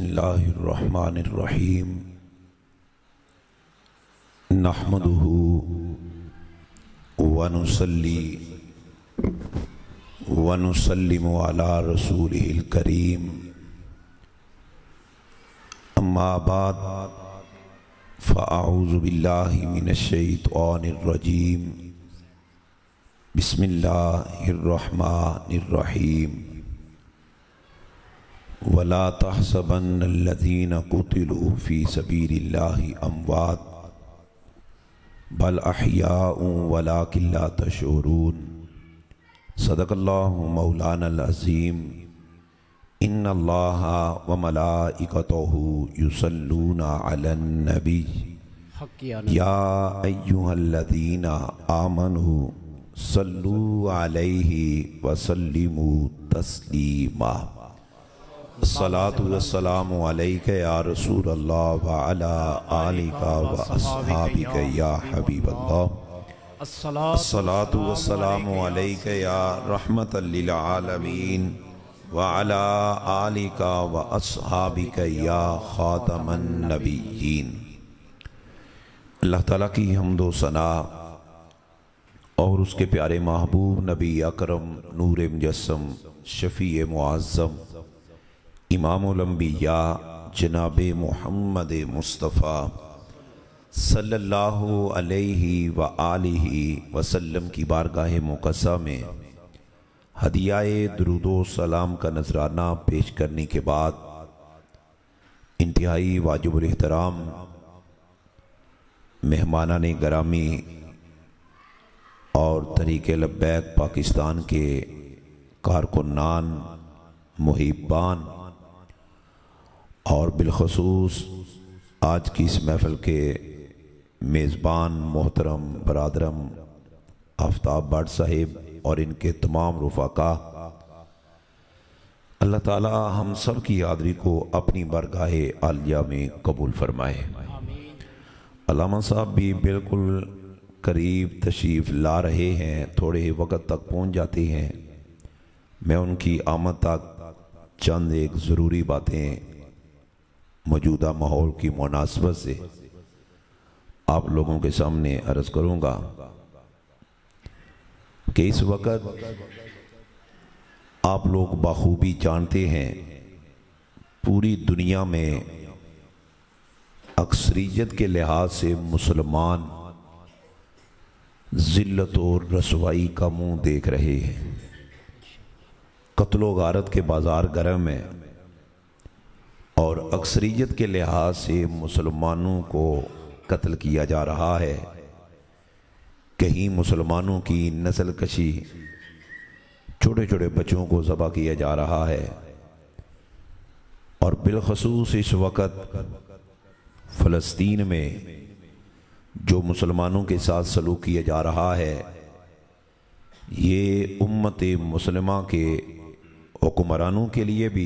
बिस्मिल्लाहिर्रहमानिर्रहीम नहमदुहु व नुसल्ली व नुसल्लिमु अला रसूलिहिल करीम अम्मा बाद फ़अऊज़ु बिल्लाहि मिनश शैतानिर रजीम बिस्मिल्लाहिर्रहमानिर्रहीम वला तहसबन्नल्लज़ीना कुतिलू फ़ी सबीलिल्लाहि अमवात बल अहयाउ वलाकिन ला तशऊरून सदक़ल्लाहु मौलानल अज़ीम इन्नल्लाहा व मलाइकतहु युसल्लूना अलन नबी या अय्युहल्लज़ीना आमनू सल्लू अलैहि व सल्लिमू तस्लीमा। अस्सलातु वस्सलामु अलैका या रसूल अल्लाह व अला आलिका व अस्हाबिका या हबीब अल्लाह। अस्सलातु वस्सलामु अलैका या रहमतल लिल आलमीन व अला आलिका व अस्हाबिका या खातमन नबिय्यीन। अल्लाह ताला की हम्दो सना और उसके प्यारे महबूब नबी अकरम नूर मुजस्सम शफ़ी मुअज़्ज़म इमामुल अंबिया जनाब मुहम्मद मुस्तफ़ा सल्लल्लाहु अलैहि व आलिहि वसल्लम की बारगाह मुक़द्दसा में हदियाए दुरूदो सलाम का नजराना पेश करने के बाद इंतहाई वाजिबुल एहतराम मेहमानान गरामी और तरीक़े लब्बैक पाकिस्तान के कारकुनान मुहिब्बान और बिलखसूस आज की इस महफ़िल के मेज़बान मोहतरम बरादरम आफ्ताब भट्ट साहिब और इनके तमाम रुफ़ाका, अल्लाह ताला हम सब की हाज़री को अपनी बरगाह आलिया में कबूल फरमाए। अल्लामा साहब भी बिल्कुल करीब तशरीफ़ ला रहे हैं, थोड़े वक़्त तक पहुँच जाते हैं। मैं उनकी आमद तक चंद एक ज़रूरी बातें मौजूदा माहौल की मुनासबत से आप लोगों के सामने अर्ज़ करूँगा कि इस वक़्त आप लोग बाखूबी जानते हैं पूरी दुनिया में अक्सरियत के लिहाज से मुसलमान ज़िल्लत और रसवाई का मुँह देख रहे हैं। कत्लो गारत के बाज़ार गर्म है और अक्सरियत के लिहाज से मुसलमानों को कत्ल किया जा रहा है। कहीं मुसलमानों की नस्ल कशी, छोटे छोटे बच्चों को ज़बह किया जा रहा है और बिलखसूस इस वक़्त फ़लस्तीन में जो मुसलमानों के साथ सलूक किया जा रहा है, ये उम्मत मुस्लिमा के हुक्मरानों के लिए भी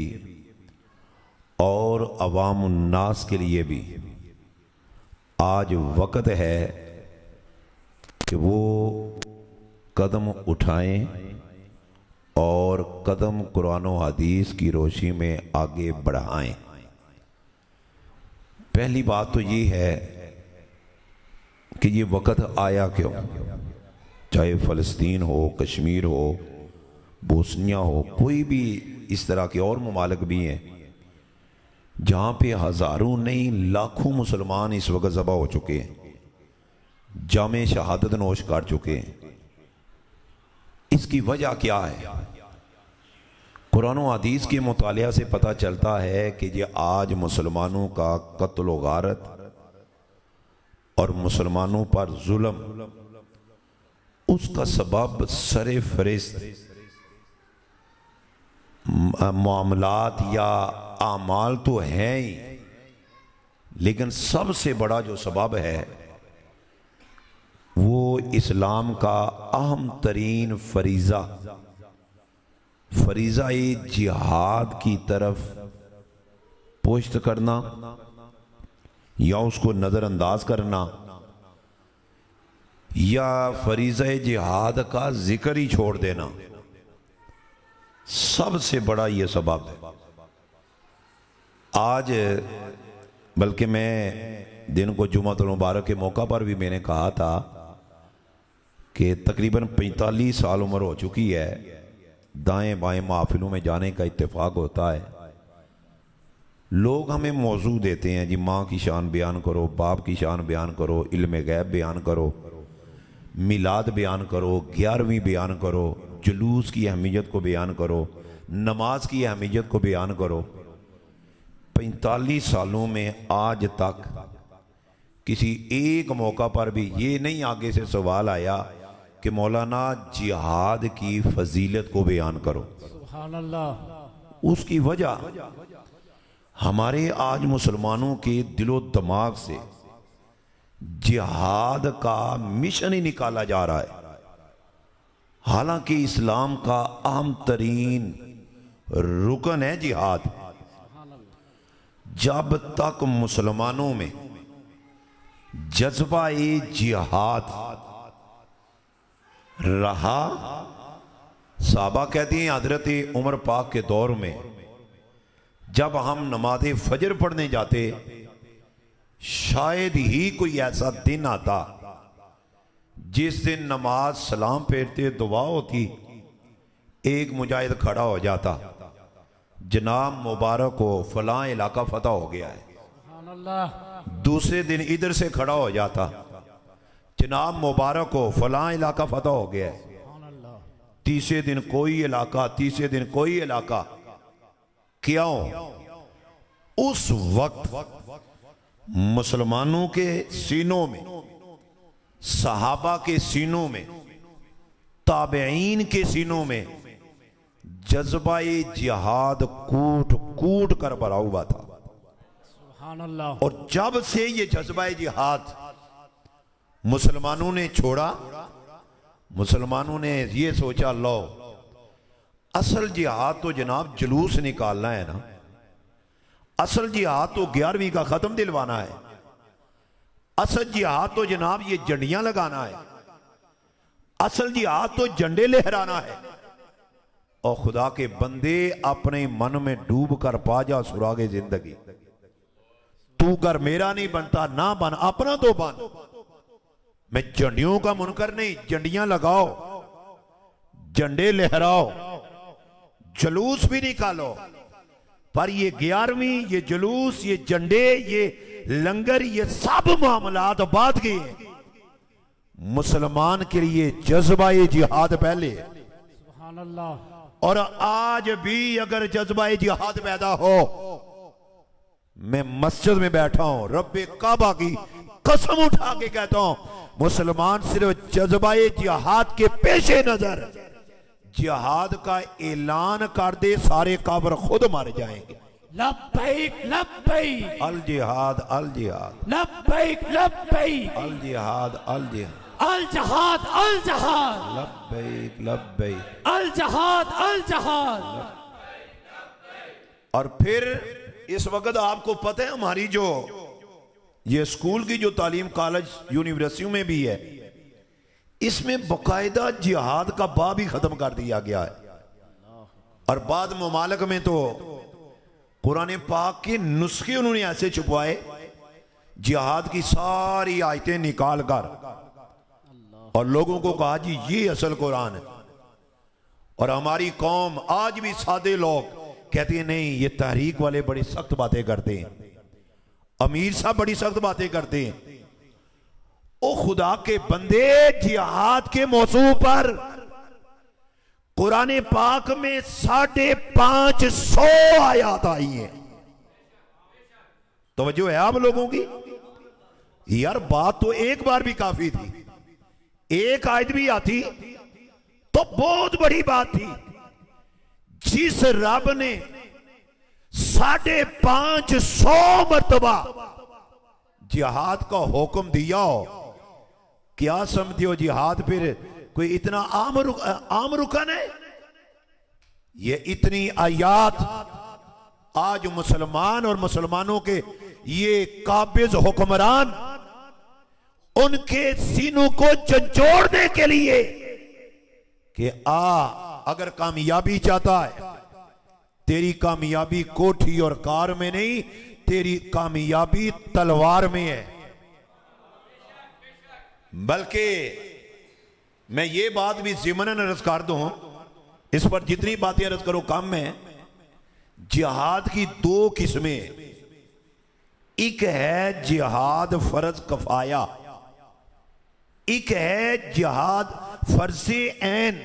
और अवाम नास के लिए भी आज वक़्त है कि वो कदम उठाएं और कदम कुरान और हदीस की रोशनी में आगे बढ़ाएं। पहली बात तो ये है कि ये वक़्त आया क्यों, चाहे फ़लस्तीन हो, कश्मीर हो, बोस्निया हो, कोई भी इस तरह के और ममालिक भी हैं जहाँ पे हज़ारों नहीं लाखों मुसलमान इस वक्त ज़बह हो चुके हैं, जामे शहादत नोश कर चुके हैं। इसकी वजह क्या है? कुरान और हदीस के मुतालिया से पता चलता है कि ये आज मुसलमानों का कत्ल व गारत और मुसलमानों पर जुल्म, उसका सबब सरे फरिस्त मामलात या आमाल तो हैं ही, लेकिन सबसे बड़ा जो सबब है वो इस्लाम का अहम तरीन फरीज़ा जिहाद की तरफ पुश्त करना या उसको नज़रअंदाज करना या फरीज़ा जिहाद का जिक्र ही छोड़ देना, सबसे बड़ा ये सबब है। आज बल्कि मैं दिन को जुमातुल मुबारक के मौका पर भी मैंने कहा था कि तकरीबन 45 साल उम्र हो चुकी है, दाएं बाएं महफिलों में जाने का इत्तेफाक होता है। लोग हमें मौजू देते हैं, जी माँ की शान बयान करो, बाप की शान बयान करो, इल्म गैब बयान करो, मिलाद बयान करो, 11वीं बयान करो, जुलूस की अहमियत को बयान करो, नमाज की अहमियत को बयान करो। 45 सालों में आज तक किसी एक मौका पर भी ये नहीं आगे से सवाल आया कि मौलाना जिहाद की फजीलत को बयान करो। सुभान अल्लाह। उसकी वजह हमारे आज मुसलमानों के दिलो दिमाग से जिहाद का मिशन ही निकाला जा रहा है, हालांकि इस्लाम का अहम तरीन रुकन है जिहाद। जब तक मुसलमानों में जज्बा-ए जिहाद रहा, साहबा कहती हैं हजरत उमर पाक के दौर में जब हम नमाज फजर पढ़ने जाते, शायद ही कोई ऐसा दिन आता जिस दिन नमाज सलाम फेरते दुआ होती, एक मुजाहिद खड़ा हो जाता, जनाब मुबारक हो फलां इलाका फतह हो गया है। सुभान अल्लाह। दूसरे दिन इधर से खड़ा हो जाता, जनाब मुबारक हो फलां इलाका फतह हो गया है। सुभान अल्लाह। तीसरे दिन कोई इलाका, तीसरे दिन कोई इलाका। क्यों? उस वक्त मुसलमानों के सीनों में, सहाबा के सीनों में, ताबईन के सीनों में जज्बा-ए जिहाद कूट कूट कर भरा हुआ था। सुभान अल्लाह। और जब से ये जज्बा-ए जिहाद मुसलमानों ने छोड़ा, मुसलमानों ने ये सोचा लो असल जिहाद तो जनाब जुलूस निकालना है ना, असल जिहाद तो 11वीं का खत्म दिलवाना है, असल जिहाद तो जनाब ये झंडियां लगाना है, असल जिहाद तो झंडे लहराना है। और खुदा के बंदे अपने मन में डूब कर पा जा सुरागे जिंदगी। तू कर मेरा नहीं बनता, ना बन अपना तो बन। मैं झंडियों का मुनकर नहीं, झंडियां लगाओ, झंडे लहराओ, जुलूस भी निकालो, पर ये 11वीं, ये जुलूस, ये झंडे, ये लंगर, ये सब मामलात बाद के मुसलमान के लिए जज्बा-ए जिहाद पहले। सुभान अल्लाह। और आज भी अगर जज्बा-ए जिहाद पैदा हो, मैं मस्जिद में बैठा हूं, रब्बे काबा की कसम उठा के कहता हूं, मुसलमान सिर्फ जज्बा-ए जिहाद के पेशे नजर जिहाद का ऐलान कर दे, सारे काफिर खुद मर जाएंगे। लब्बैक लब्बैक अल जिहाद अल जिहाद, लब्बैक लब्बैक अल जिहाद अल जिहाद, अल जहाद अल जहाद, लब्बैक लब्बैक अल जहाद अल जहाद। और फिर इस वक्त आपको पता है हमारी जो ये स्कूल की जो तालीम कॉलेज यूनिवर्सिटियों में भी है, इसमें बाकायदा जिहाद का बाब ही खत्म कर दिया गया है। और बाद ममालिक में तो कुरान पाक के नुस्खे उन्होंने ऐसे छुपवाए, जिहाद की सारी आयतें निकाल कर और लोगों को कहा जी ये असल कुरान है। और हमारी कौम आज भी सादे लोग कहते हैं नहीं, ये तहरीक वाले बड़ी सख्त बातें करते हैं, अमीर साहब बड़ी सख्त बातें करते हैं। ओ खुदा के बंदे, जिहाद के मौजू पर कुरान पाक में 550 आयत आई हैं। तवज्जो है आप लोगों की? यार बात तो एक बार भी काफी थी, एक आयत भी आती तो बहुत बड़ी बात थी। जिस रब ने 550 मरतबा जिहाद का हुक्म दिया हो, क्या समझते हो जिहाद फिर कोई इतना आम रुकन है? ये इतनी आयात आज मुसलमान और मुसलमानों के ये काबिज हुक्मरान उनके सीनों को झंझोड़ने के लिए कि अगर कामयाबी चाहता है, तेरी कामयाबी कोठी और कार में नहीं, तेरी कामयाबी तलवार में है। बल्कि मैं ये बात भी ज़िमनन अर्ज कर दूं, इस पर जितनी बातें अर्ज करो कम है। जिहाद की दो किस्में, एक है जिहाद फर्ज कफाया, एक है जिहाद फर्ज़े ऐन।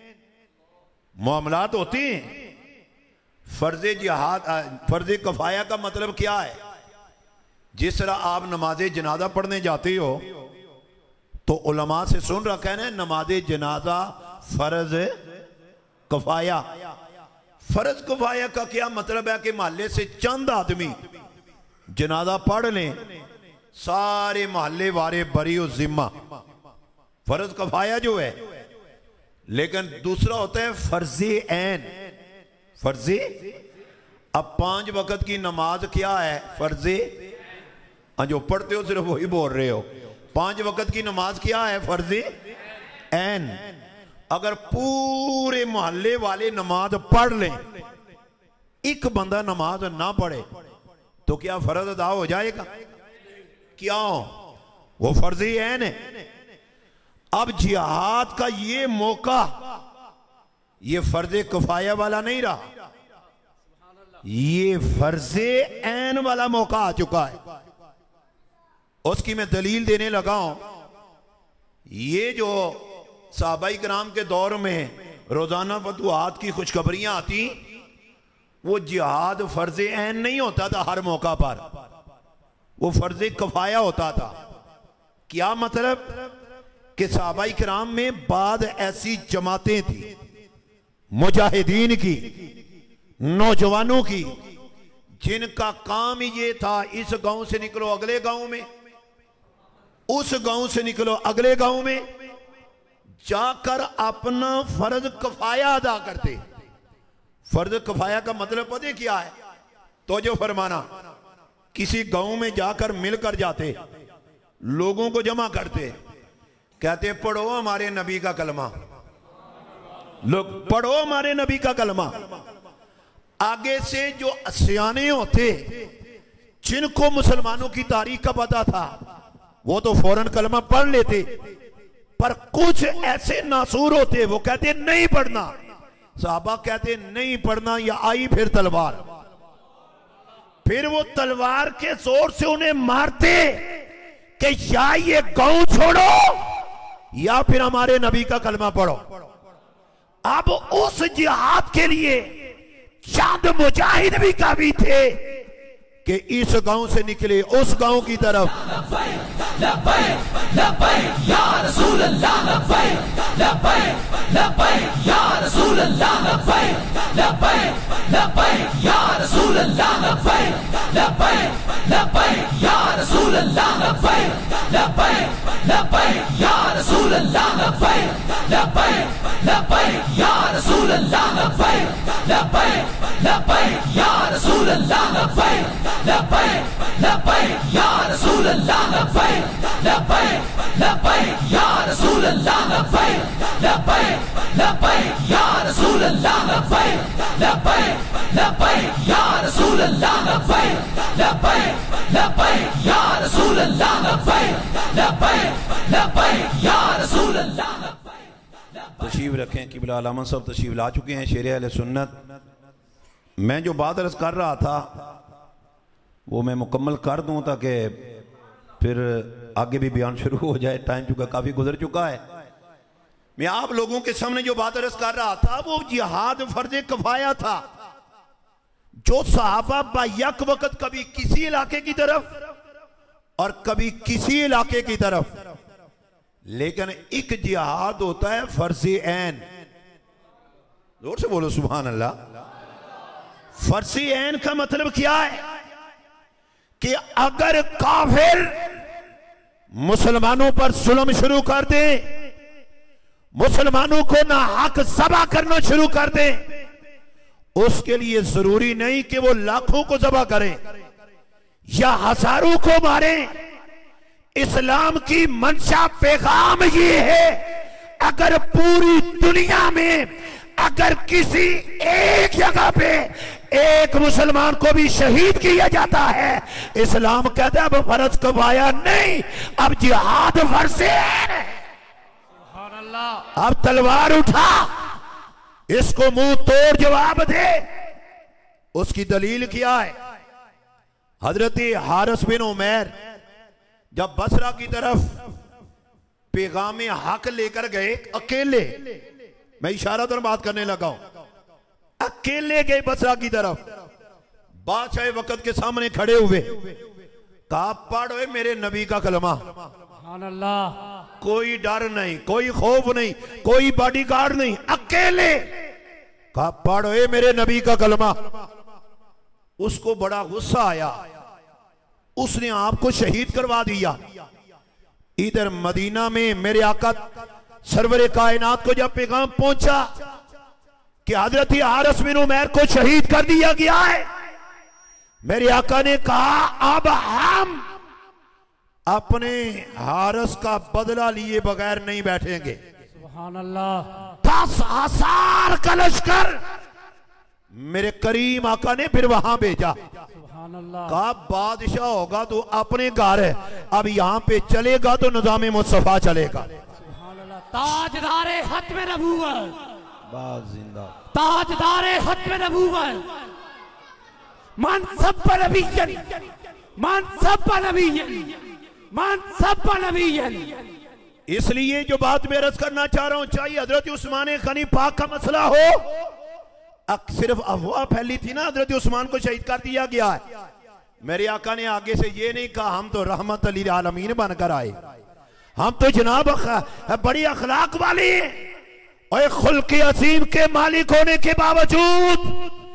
मामलात होते हैं। फर्ज़े जिहाद, फर्ज़े कफाया का मतलब क्या है? जिस तरह आप नमाज जनाजा पढ़ने जाते हो तो उलमा से सुन रखा है ना, नमाज जनाजा फर्ज कफाया। फर्ज कफाया का क्या मतलब है कि मोहल्ले से चंद आदमी जनाजा पढ़ लें, सारे मोहल्ले वाले बरी और जिम्मा, फर्ज कफाया जो है। लेकिन दूसरा होता है फर्जे ऐन। फर्जे, अब 5 वक्त की नमाज क्या है? फर्जे, जो पढ़ते हो सिर्फ वही बोल रहे हो। 5 वक्त की नमाज क्या है? फर्जे ऐन। अगर पूरे मोहल्ले वाले नमाज पढ़ लें, एक बंदा नमाज ना पढ़े तो क्या फर्ज अदा हो जाएगा? क्यों? वो फर्जे ऐन है। अब जिहाद का ये मौका, ये फर्जे कफाया वाला नहीं रहा, ये फर्जे ऐन वाला मौका आ चुका है। उसकी मैं दलील देने लगा हूं। ये जो सहाबाई कराम के दौर में रोजाना फतुहात की खुशखबरियां आती, वो जिहाद फर्जे ऐन नहीं होता था हर मौका पर, वो फर्जे कफाया होता था। क्या मतलब? कि सहाबाई कराम में बाद ऐसी जमातें थी मुजाहिदीन की, नौजवानों की, जिनका काम ही ये था, इस गांव से निकलो अगले गांव में, उस गांव से निकलो अगले गांव में, जाकर अपना फर्ज कफाया अदा करते। फर्ज कफाया का मतलब पता है क्या है? तो जो फरमाना, किसी गांव में जाकर मिलकर जाते, लोगों को जमा करते, कहते पढ़ो हमारे नबी का कलमा, लोग पढ़ो हमारे नबी का कलमा। आगे से जो सियाने होते, जिनको मुसलमानों की तारीख का पता था, वो तो फौरन कलमा पढ़ लेते। पर कुछ ऐसे नासूर होते, वो कहते नहीं पढ़ना। साहबा कहते नहीं पढ़ना, या आई फिर तलवार। फिर वो तलवार के जोर से उन्हें मारते कि या ये गांव छोड़ो या फिर हमारे नबी का कलमा पढ़ो। अब उस जिहाद के लिए चंद मुजाहिद भी काफी थे कि इस गांव से निकले उस गांव की तरफ। या रसूल अल्लाह, या रसूल अल्लाह, या रसूल अल्लाह, या रसूल अल्लाह, या रसूल अल्लाह, या रसूल अल्लाह, या रसूल अल्लाह, या रसूल अल्लाह, या रसूल अल्लाह, या रसूल अल्लाह, या रसूल अल्लाह, या रसूल अल्लाह, या रसूल अल्लाह। तशरीफ रखें। किबला अलामा साहब तशरीफ ला चुके हैं, शेर अहले सुन्नत। मैं जो बात अर्ज कर रहा था वो मैं मुकम्मल कर दूं ताकि फिर आगे भी बयान शुरू हो जाए। टाइम चुका, काफी गुजर चुका है। मैं आप लोगों के सामने जो बात अर्ज कर रहा था वो जिहाद फर्ज कफाया था, जो सहाबा बायक वक्त कभी किसी इलाके की तरफ और कभी किसी इलाके की तरफ। लेकिन एक जिहाद होता है फर्जे ऐन। जोर से बोलो सुभान अल्लाह। फर्जे ऐन का मतलब क्या है? कि अगर काफिर मुसलमानों पर जुल्म शुरू कर दे, मुसलमानों को ना हक ज़बह करना शुरू कर दे, उसके लिए जरूरी नहीं कि वो लाखों को ज़बह करे या हजारों को मारे। इस्लाम की मंशा पैगाम ये है, अगर पूरी दुनिया में अगर किसी एक जगह पे एक मुसलमान को भी शहीद किया जाता है, इस्लाम कहता है अब फर्ज कफाया नहीं, अब जिहाद फर्ज है। अब तलवार उठा, इसको मुंह तोड़ जवाब दे। उसकी दलील क्या है? हजरत हारिस बिन उमैर जब बसरा की तरफ पैगाम हक लेकर गए, अकेले, मैं इशारा तो बात करने लगा हूं, अकेले गए बसरा की तरफ, बादशाह वक्त के सामने खड़े हुए, कहा पढ़ो मेरे नबी का कलमा। कोई डर नहीं, कोई खौफ नहीं, कोई बॉडीगार्ड नहीं, अकेले कहा पढ़ो मेरे नबी का कलमा। उसको बड़ा गुस्सा आया, उसने आपको शहीद करवा दिया। इधर मदीना में मेरे आका सरवरे कायनात को जब पैगाम पहुंचा कि हजरत हारिस बिन उमैर को शहीद कर दिया गया है, मेरे आका ने कहा अब हम अपने हारिस का बदला लिए बगैर नहीं बैठेंगे। सुभान अल्लाह। 10,000 का लश्कर मेरे करीम आका ने फिर वहां भेजा। कहा बादशाह होगा तो अपने घर है, अब यहां पे चलेगा तो निजाम मुस्तफा चलेगा। ताजदारे खत्म नबूवत, जिंदा ताजदारे खत्म नबूवत, मनसब नबीयन, मनसब नबीयन, मनसब नबीयन। इसलिए जो बात मैं अर्ज करना चाह रहा हूं, चाहिए हजरत उस्मान गनी पाक का मसला हो, सिर्फ अफवाह फैली थी ना, हजरत उस्मान को शहीद कर दिया गया है। मेरे आका ने आगे से ये नहीं कहा हम तो रहमत लिल आलमीन बनकर आए, हम तो जनाब बड़ी अखलाक वाले और खुल्क अजीम के मालिक होने के बावजूद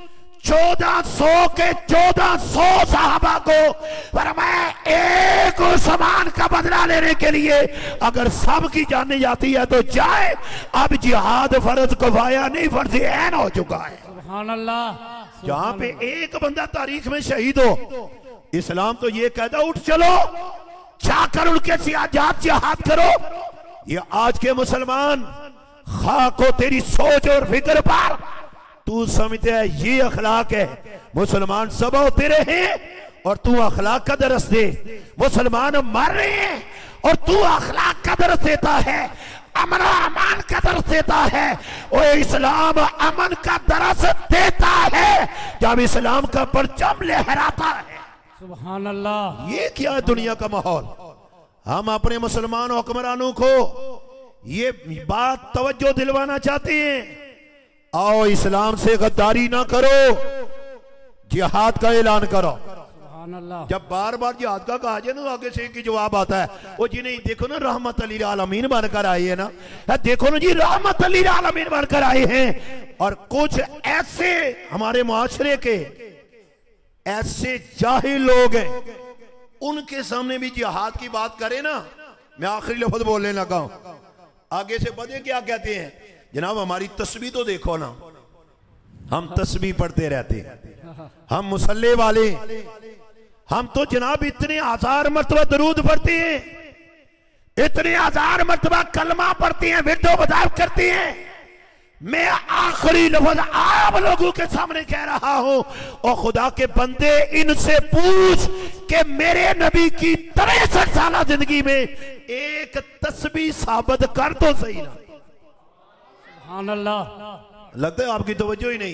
1400 के 1400 साहबा को फरमाया एक उस्मान का बदला लेने के लिए अगर सब की जाने जाती है तो जाए। अब जिहाद फर्ज कफाया नहीं, फर्ज ऐन हो चुका है। सुभान अल्लाह। जहां पे एक बंदा तारीख में शहीद हो, इस्लाम तो ये कहता उठ चलो जाकर उनके सियाजात जिहाद करो। ये आज के मुसलमान खाक हो तेरी सोच और फिक्र पर, तू समझते है ये अखलाक है। मुसलमान सब होते रहे और तू अखलाक का दरस दे, मुसलमान मर रहे हैं और तू अखलाक का दरस देता है, अमन और अमान का दरस देता है। और इस्लाम अमन का दरस देता है जब इस्लाम का परचम लहराता है। सुभान अल्लाह। ये क्या है दुनिया का माहौल? हम अपने मुसलमान हुक्मरानों को ये बात तवज्जो दिलवाना चाहते हैं, आओ इस्लाम से गद्दारी ना करो, जिहाद का ऐलान करो। जब बार बार जिहाद का कहा जाए ना, आगे से एक ही जवाब आता है, वो जी नहीं देखो ना रहमत लिल आलमीन बनकर आए हैं ना, देखो ना जी रहमत लिल आलमीन बनकर आए हैं। और कुछ ऐसे हमारे मुआशरे के ऐसे जाहिल लोग हैं, उनके सामने भी जिहाद की बात करें ना, मैं आखिरी लफ्ज बोलने लगा हूं, आगे से बदे क्या कहते हैं, जनाब हमारी तस्बीह तो देखो ना, हम तस्बीह पढ़ते रहते हैं, हम मुसल्ले वाले, हम तो जनाब इतने 1000 मरतबा दरूद पढ़ते हैं, इतने 1000 मरतबा कलमा पढ़ते हैं, विर्दो बदाव करते हैं। मैं आखिरी लफ्ज आप लोगों के सामने कह रहा हूं, और खुदा के बंदे इनसे पूछ कि मेरे नबी की 63 साल जिंदगी में एक तस्बीह साबित कर तो सही ना। सुभान अल्लाह। लगता है आपकी तवज्जो ही नहीं।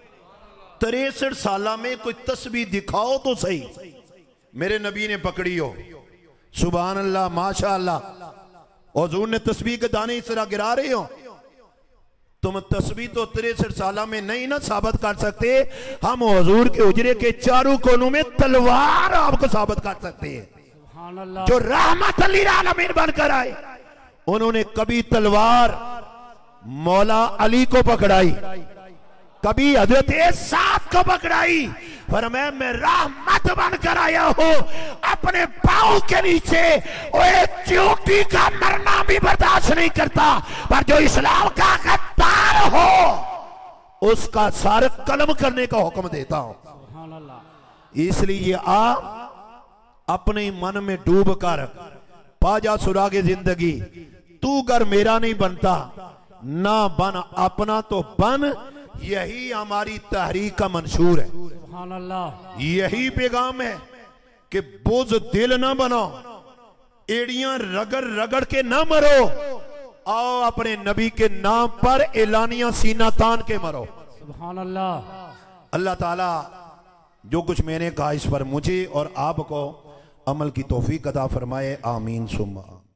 63 साल में कोई तस्बीह दिखाओ तो सही मेरे नबी ने पकड़ी हो। सुभान अल्लाह, माशा अल्लाह। हुजूर ने तस्बीह के दाने इस तरह गिरा रहे हो, तुम तस्बीह तो 63 साल में नहीं ना साबित कर सकते। हम हुजूर के हुजरे के चारों कोनों में तलवार आपको साबित कर सकते हैं। जो रहमत लिल आलमीन बनकर आए, उन्होंने कभी तलवार मौला अली को पकड़ाई, कभी हजरत साद को पकड़ाई, पर मैं रहमत बनकर आया हूं। अपने पांव के नीचे चोटी का मरना भी बर्दाश्त नहीं करता, पर जो इस्लाम का गद्दार हो उसका सर कलम करने का हुक्म देता हूं। इसलिए आप अपने मन में डूब कर पाजा सुरागे जिंदगी, तू अगर मेरा नहीं बनता, ना बन अपना तो बन, यही हमारी तहरीक का मंशूर है। सुभान अल्लाह। यही पैगाम है कि बोझ दिल ना बनो, एड़ियां रगड़ रगड़ के ना मरो, आओ अपने नबी के नाम पर एलानिया सीना तान के मरो। सुभान अल्लाह। अल्लाह ताला जो कुछ मैंने कहा इस पर मुझे और आपको अमल की तौफीक अता फरमाए। आमीन सुम्मा।